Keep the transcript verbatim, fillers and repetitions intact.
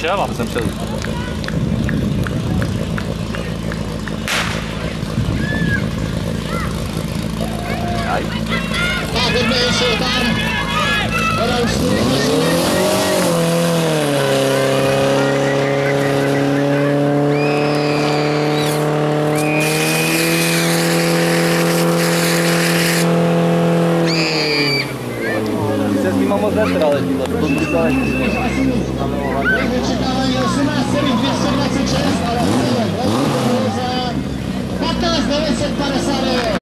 šel, ale jsem šel. Aj. Tak, hodně ještě tam. Hledá už se s nima moc nesrali, to to brutálně. Vyčekávání osmnáct celých dvě stě dvacet šest, ale patnáct devět set padesát devět.